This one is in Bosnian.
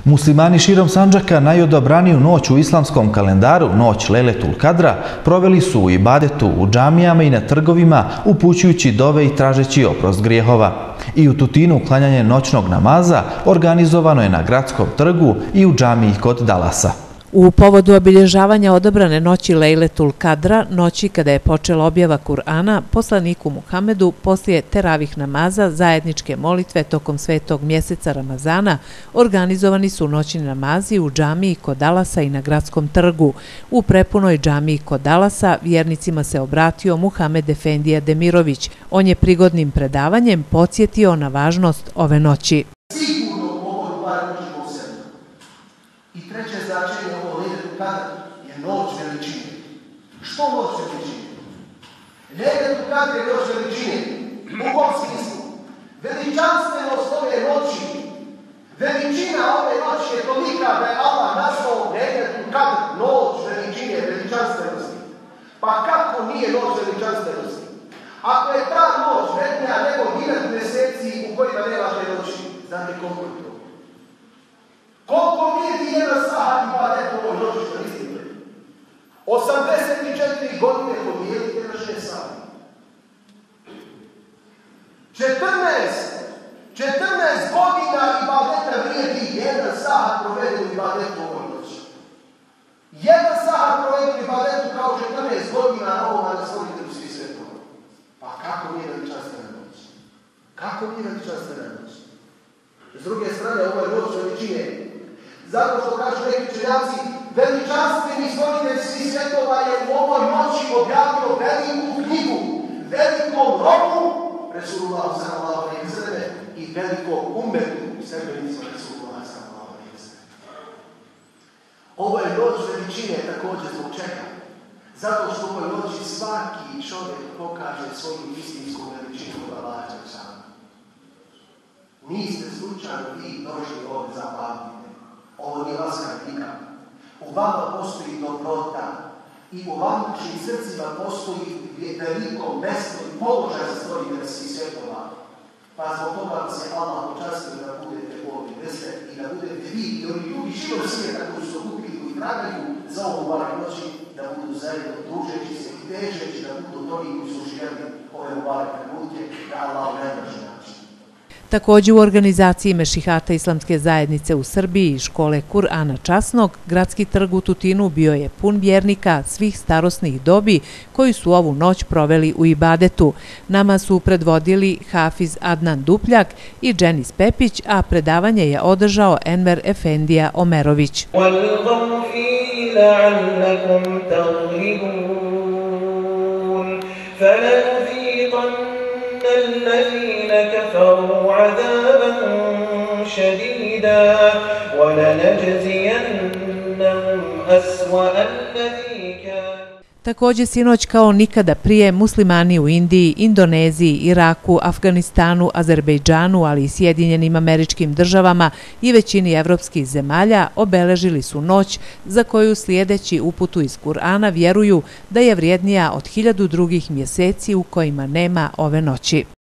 Muslimani širom Sandžaka najodabraniju noć u islamskom kalendaru, noć Lejletul Kadra, proveli su u ibadetu u džamijama i na trgovima, upućujući dove i tražeći oprost grijehova. I u Tutinu klanjanje noćnog namaza organizovano je na Gradskom trgu i u džamiji kod Dalasa. U povodu obilježavanja odabrane noći Lejletul Kadra, noći kada je počela objava Kur'ana, poslaniku Muhamedu poslije teravih namaza, zajedničke molitve tokom svetog mjeseca Ramazana, organizovani su noćni namazi u džamiji kod Dalasa i na Gradskom trgu. U prepunoj džamiji kod Dalasa vjernicima se obratio Muhamed Efendija Demirović. On je prigodnim predavanjem podsjetio na važnost ove noći. I treće značenje ovo Lejletul Kadr je noć veličine. Što noć veličine? Lejletul Kadr je noć veličine. U kom smislu? Veličanstvenost ove noći, veličina ove noći je tolika da je Allah nazvao Lejletul Kadr noć veličine, veličanstvenosti. Pa kako nije noć veličanstvenosti? Ako je ta noć vrednija nego 1000 mjeseci u kojima nema te noći, znate koliko je to? Koliko vrijedi jedan sahat ibadet u ovoj noći što istine? 84 godine podijelite na 6 sati. 14 godina ibadeta vrijedi jedan sahat proveden u ibadetu u ovoj noći. Jedan sahat proveden u ibadetu kao 14 godina na ovom nasvoditelju svih svjetova. Pa kako nije veličanstvena noć? Kako nije veličanstvena noć? S druge strane, ovo je noć veličine. Zato što kažu neki učenjaci, veličanstveni stvoritelj svih svjetova je u ovoj noći objavio veliku knjigu, velikom robu, Resulullah sallallahu alejhi ve sellem, i velikom ummetu, sljedbenicima Resulullah sallallahu alejhi ve sellem. Ovo je noć veličine također zbog čega? Zato što u ovoj noći svaki čovjek pokaže svoju istinsku veličinu od Allaha dželle. Niste slučajno vi došli ovdje zabaviti. Ovo nije vas kritika. U vama postoji dobrota i u vašim srcima postoji veliko mesto i položaj za stvoritelja svih svjetova. Pa zbog toga se Allah počastio da budete ovdje mjeste i da budete vi i oni ljudi širom svijeta koji su okupili i tragaju za ovu mubarek noći, da budu zajedno družeći se i težeći da budu oni koji su živjeli ove mubarek trenutke, da Allah najbrže način. Također u organizaciji Mešihata Islamske zajednice u Srbiji i škole Kur'ana Časnog, Gradski trg u Tutinu bio je pun vjernika svih starosnih dobi koji su ovu noć proveli u ibadetu. Nama su predvodili Hafiz Adnan Dupljak i Dženis Pepić, a predavanje je održao Enver Efendija Omerović. الذين كفروا عذابا شديدا ولنجزينهم أسوأ الذي كان. Također sinoć kao nikada prije muslimani u Indiji, Indoneziji, Iraku, Afganistanu, Azerbejdžanu, ali i Sjedinjenim Američkim Državama i većini evropskih zemalja obeležili su noć za koju slijedeći uputu iz Kur'ana vjeruju da je vrijednija od 1000 drugih mjeseci u kojima nema ove noći.